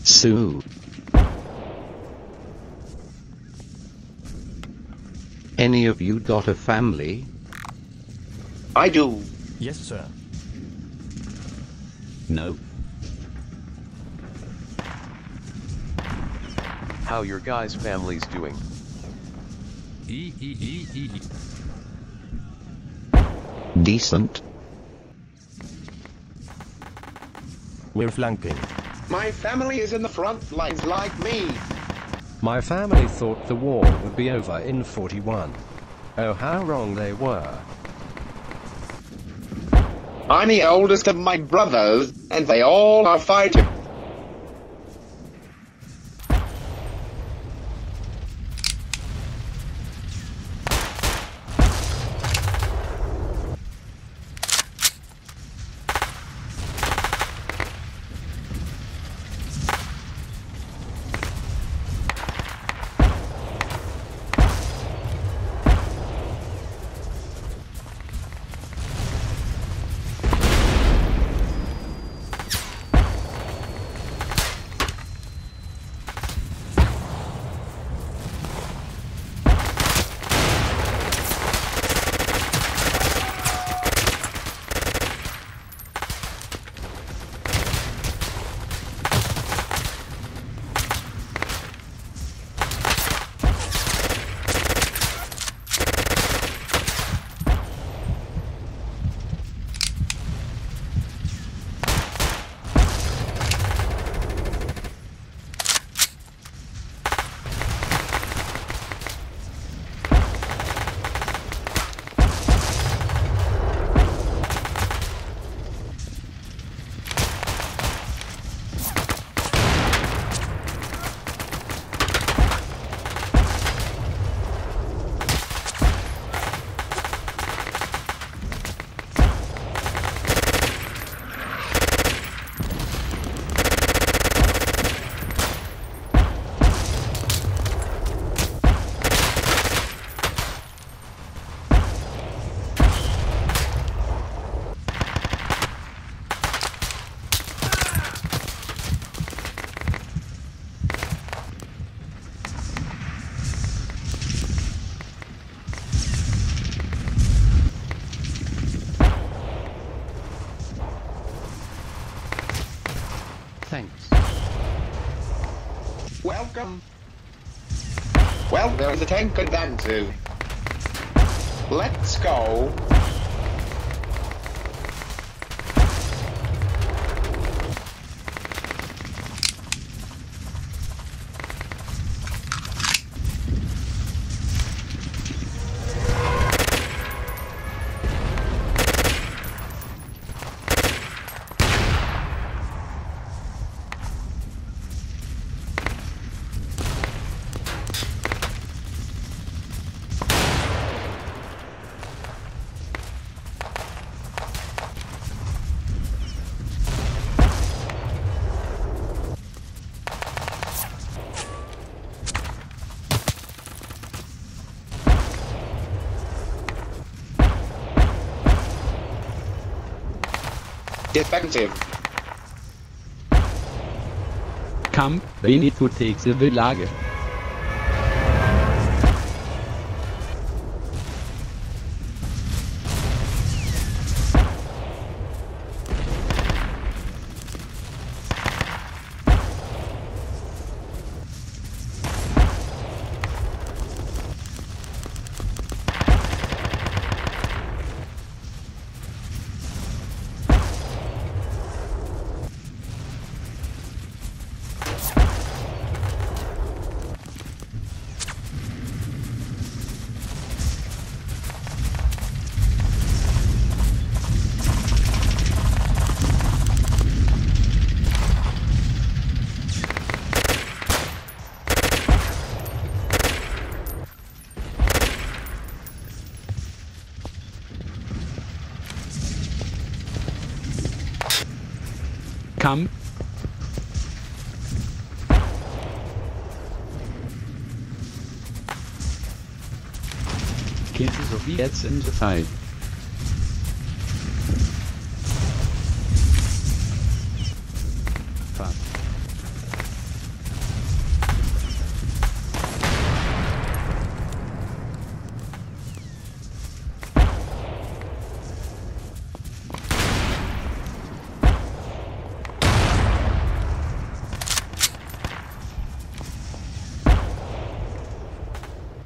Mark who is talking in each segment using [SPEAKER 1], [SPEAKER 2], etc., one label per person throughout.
[SPEAKER 1] Sue. Any of you got a family?
[SPEAKER 2] I do.
[SPEAKER 3] Yes, sir.
[SPEAKER 1] No.
[SPEAKER 4] How your guys' families doing?
[SPEAKER 1] Decent.
[SPEAKER 3] We're flanking.
[SPEAKER 2] My family is in the front lines like me.
[SPEAKER 3] My family thought the war would be over in 41. Oh, how wrong they were.
[SPEAKER 2] I'm the oldest of my brothers, and they all are fighting.
[SPEAKER 1] Thanks.
[SPEAKER 2] Welcome. Well, there is a tank to then too. Let's go. Defective.
[SPEAKER 5] Come, we need to take the village. Come. Kill the Soviets in the fight. Fuck.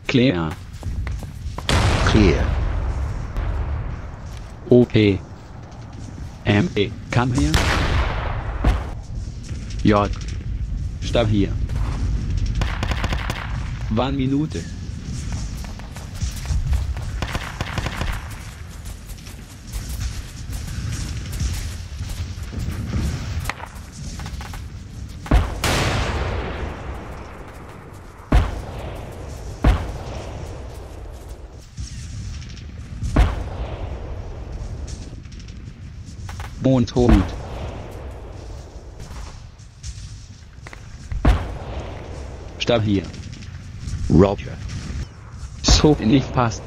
[SPEAKER 5] Clear.
[SPEAKER 1] Clear.
[SPEAKER 5] OP. ME. Come here. J. Stab hier. 1 Minute. Mondhut. Stab hier.
[SPEAKER 1] Roger.
[SPEAKER 5] So nicht passt.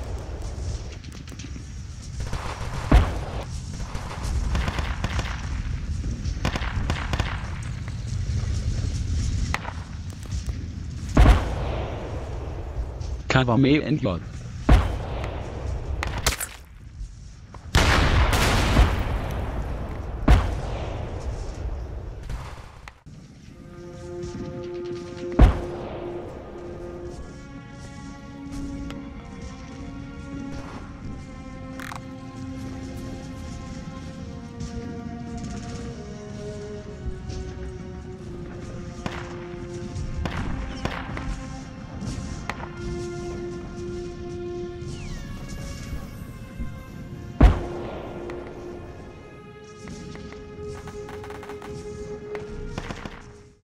[SPEAKER 5] Cover me and J.